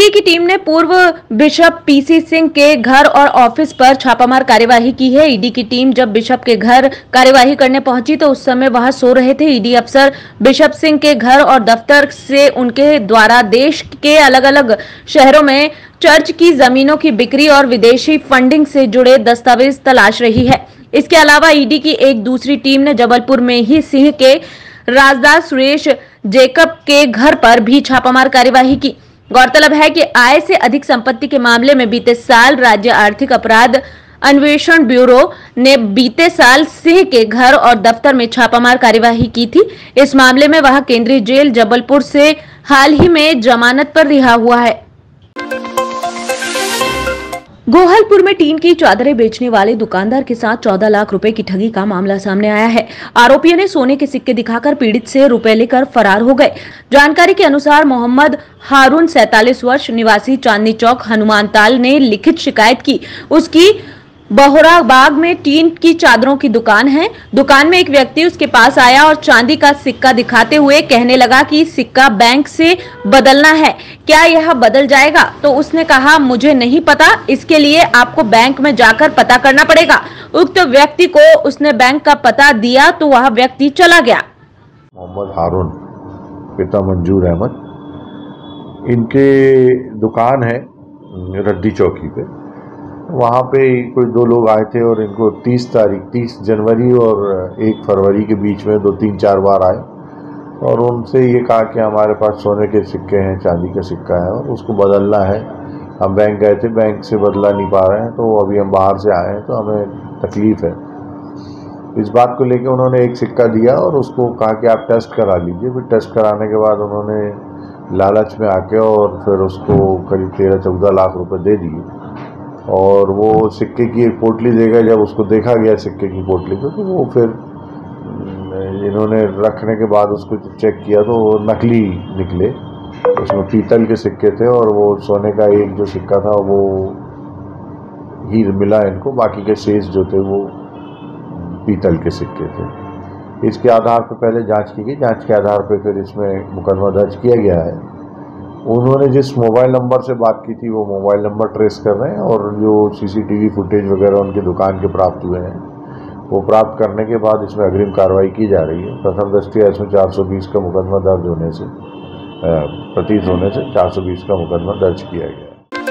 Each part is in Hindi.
ईडी की टीम ने पूर्व बिशप पीसी सिंह के घर और ऑफिस पर छापामार कार्यवाही की है। ईडी की टीम जब बिशप के घर कार्यवाही करने पहुंची तो उस समय वहां सो रहे थे। ईडी अफसर बिशप सिंह के घर और दफ्तर से उनके द्वारा देश के अलग अलग शहरों में चर्च की जमीनों की बिक्री और विदेशी फंडिंग से जुड़े दस्तावेज तलाश रही है। इसके अलावा ईडी की एक दूसरी टीम ने जबलपुर में ही सिंह के राजदास सुरेश जेकब के घर पर भी छापामार कार्यवाही की। गौरतलब है कि आय से अधिक संपत्ति के मामले में बीते साल राज्य आर्थिक अपराध अन्वेषण ब्यूरो ने बीते साल सिंह के घर और दफ्तर में छापामार कार्यवाही की थी। इस मामले में वह केंद्रीय जेल जबलपुर से हाल ही में जमानत पर रिहा हुआ है। गोहलपुर में टीन की चादरें बेचने वाले दुकानदार के साथ 14 लाख रुपए की ठगी का मामला सामने आया है। आरोपियों ने सोने के सिक्के दिखाकर पीड़ित से रुपए लेकर फरार हो गए। जानकारी के अनुसार मोहम्मद हारून 47 वर्ष निवासी चांदनी चौक हनुमान ताल ने लिखित शिकायत की। उसकी बहोरा बाग में टीन की चादरों की दुकान है। दुकान में एक व्यक्ति उसके पास आया और चांदी का सिक्का दिखाते हुए कहने लगा कि सिक्का बैंक से बदलना है, क्या यह बदल जाएगा? तो उसने कहा मुझे नहीं पता, इसके लिए आपको बैंक में जाकर पता करना पड़ेगा। उक्त व्यक्ति को उसने बैंक का पता दिया तो वह व्यक्ति चला गया। मोहम्मद हारून पिता मंजूर अहमद, इनके दुकान है रद्दी चौकी पे। वहाँ पे कोई दो लोग आए थे और इनको 30 जनवरी और 1 फरवरी के बीच में 2-3-4 बार आए और उनसे ये कहा कि हमारे पास सोने के सिक्के हैं, चांदी का सिक्का है और उसको बदलना है। हम बैंक गए थे, बैंक से बदला नहीं पा रहे हैं, तो अभी हम बाहर से आए हैं तो हमें तकलीफ़ है। इस बात को लेकर उन्होंने एक सिक्का दिया और उसको कहा कि आप टेस्ट करा लीजिए। फिर टेस्ट कराने के बाद उन्होंने लालच में आके और फिर उसको करीब 13-14 लाख रुपए दे दिए और वो सिक्के की एक पोटली देगा। जब उसको देखा गया सिक्के की पोटली को तो वो फिर इन्होंने रखने के बाद उसको चेक किया तो वो नकली निकले। उसमें पीतल के सिक्के थे और वो सोने का एक जो सिक्का था वो ही मिला इनको, बाकी के शेष जो थे वो पीतल के सिक्के थे। इसके आधार पर पहले जांच की गई। जांच के आधार पर फिर इसमें मुकदमा दर्ज किया गया है। उन्होंने जिस मोबाइल नंबर से बात की थी वो मोबाइल नंबर ट्रेस कर रहे हैं और जो सीसीटीवी फुटेज वगैरह उनकी दुकान के प्राप्त हुए हैं वो प्राप्त करने के बाद इसमें अग्रिम कार्रवाई की जा रही है। प्रथम दृष्टया इसमें 420 का मुकदमा दर्ज होने से प्रतीत होने से 420 का मुकदमा दर्ज किया गया।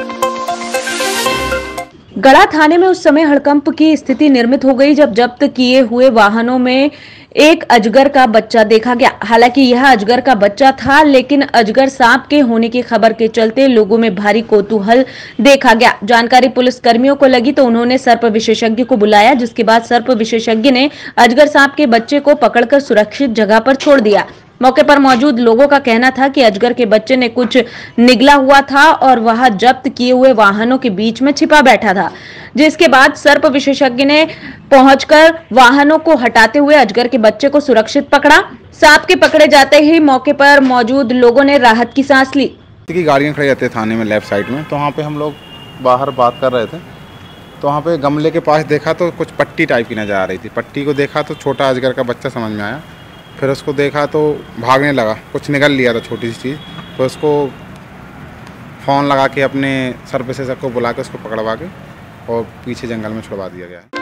गढ़ा थाने में उस समय हड़कंप की स्थिति निर्मित हो गई जब जब्त किए हुए वाहनों में एक अजगर का बच्चा देखा गया। हालांकि यह अजगर का बच्चा था, लेकिन अजगर सांप के होने की खबर के चलते लोगों में भारी कौतूहल देखा गया। जानकारी पुलिस कर्मियों को लगी तो उन्होंने सर्प विशेषज्ञ को बुलाया, जिसके बाद सर्प विशेषज्ञ ने अजगर सांप के बच्चे को पकड़कर सुरक्षित जगह पर छोड़ दिया। मौके पर मौजूद लोगों का कहना था कि अजगर के बच्चे ने कुछ निगला हुआ था और वह जब्त किए हुए वाहनों के बीच में छिपा बैठा था, जिसके बाद सर्प विशेषज्ञ ने पहुंचकर वाहनों को हटाते हुए अजगर के बच्चे को सुरक्षित पकड़ा। सांप के पकड़े जाते ही मौके पर मौजूद लोगों ने राहत की सांस ली। गाड़ियां खड़ी रहती है थाने में लेफ्ट साइड में, तो वहाँ पे हम लोग बाहर बात कर रहे थे तो वहाँ पे गमले के पास देखा तो कुछ पट्टी टाइप की नजर आ रही थी। पट्टी को देखा तो छोटा अजगर का बच्चा समझ में आया। फिर उसको देखा तो भागने लगा, कुछ निकल लिया था छोटी सी चीज़। तो उसको फ़ोन लगा के अपने सर्विसेज को बुला के उसको पकड़वा के और पीछे जंगल में छुड़वा दिया गया।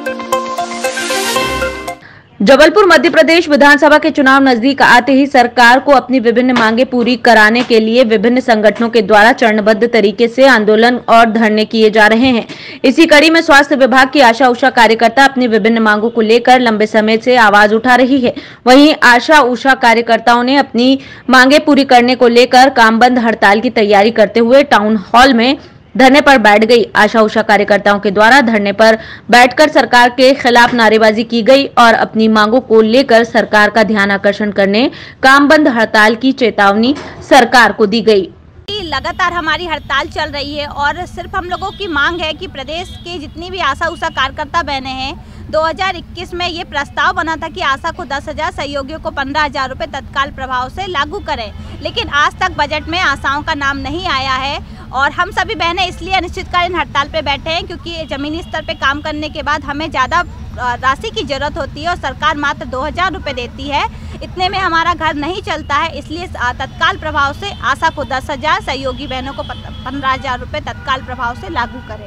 जबलपुर मध्य प्रदेश विधानसभा के चुनाव नजदीक आते ही सरकार को अपनी विभिन्न मांगे पूरी कराने के लिए विभिन्न संगठनों के द्वारा चरणबद्ध तरीके से आंदोलन और धरने किए जा रहे हैं। इसी कड़ी में स्वास्थ्य विभाग की आशा उषा कार्यकर्ता अपनी विभिन्न मांगों को लेकर लंबे समय से आवाज उठा रही है। वहीं आशा उषा कार्यकर्ताओं ने अपनी मांगे पूरी करने को लेकर कामबंद हड़ताल की तैयारी करते हुए टाउन हॉल में धरने पर बैठ गई। आशा उषा कार्यकर्ताओं के द्वारा धरने पर बैठकर सरकार के खिलाफ नारेबाजी की गई और अपनी मांगों को लेकर सरकार का ध्यान आकर्षण करने कामबंद हड़ताल की चेतावनी सरकार को दी गई। लगातार हमारी हड़ताल चल रही है और सिर्फ हम लोगों की मांग है कि प्रदेश के जितनी भी आशा उषा कार्यकर्ता बहने हैं, 2021 में ये प्रस्ताव बना था कि आशा को 10,000, सहयोगियों को 15,000 रुपये तत्काल प्रभाव से लागू करें, लेकिन आज तक बजट में आशाओं का नाम नहीं आया है। और हम सभी बहनें इसलिए अनिश्चितकालीन हड़ताल पे बैठे हैं क्योंकि ज़मीनी स्तर पे काम करने के बाद हमें ज़्यादा राशि की ज़रूरत होती है और सरकार मात्र 2000 रुपये देती है। इतने में हमारा घर नहीं चलता है, इसलिए तत्काल प्रभाव से आशा को 10,000, सहयोगी बहनों को 15,000 रुपये तत्काल प्रभाव से लागू करें।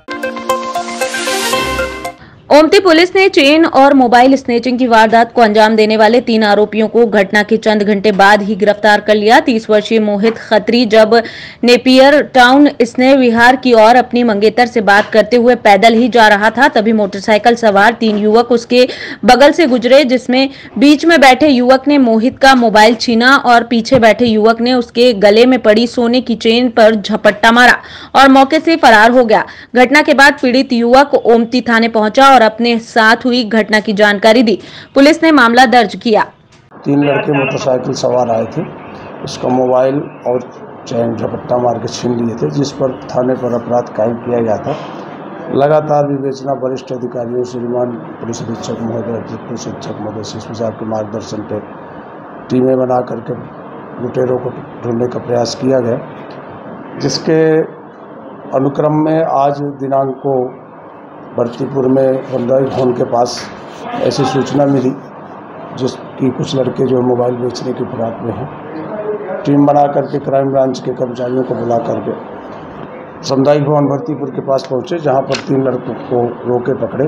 ओमती पुलिस ने चेन और मोबाइल स्नेचिंग की वारदात को अंजाम देने वाले 3 आरोपियों को घटना के चंद घंटे बाद ही गिरफ्तार कर लिया। 30 वर्षीय मोहित खत्री जब नेपियर टाउन स्नेह विहार की ओर अपनी मंगेतर से बात करते हुए पैदल ही जा रहा था, तभी मोटरसाइकिल सवार 3 युवक उसके बगल से गुजरे, जिसमें बीच में बैठे युवक ने मोहित का मोबाइल छीना और पीछे बैठे युवक ने उसके गले में पड़ी सोने की चेन पर झपट्टा मारा और मौके से फरार हो गया। घटना के बाद पीड़ित युवक ओमती थाने पहुंचा और अपने साथ हुई घटना की जानकारी दी। पुलिस ने मामला दर्ज किया। 3 लड़के मोटरसाइकिल सवार आए थे, उसका मोबाइल और चैन झपट्टा मार के छीन लिए थे, जिस पर थाने पर अपराध कायम किया गया था। लगातार विवेचना वरिष्ठ अधिकारियों श्रीमान पुलिस अधीक्षक महोदय, पुलिस अधीक्षक महोदय सीएसपी साहब के मार्गदर्शन पर टीमें बना करके लुटेरों को ढूंढने का प्रयास किया गया, जिसके अनुक्रम में आज दिनांक को भर्तीपुर में बंदाई भवन के पास ऐसी सूचना मिली जिसकी कुछ लड़के जो मोबाइल बेचने की फिराक में हैं। टीम बना करके क्राइम ब्रांच के कर्मचारियों को बुला करके सामुदायिक भवन भर्तीपुर के पास पहुंचे, जहां पर 3 लड़कों को रोके पकड़े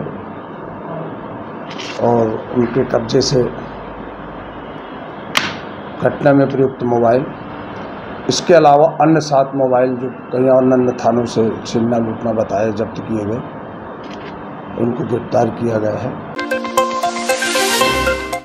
और उनके कब्जे से घटना में प्रयुक्त मोबाइल, इसके अलावा अन्य 7 मोबाइल जो कई अन्य थानों से छीनना लूटना बताए जब्त किए गए, उनको गिरफ्तार किया गया है।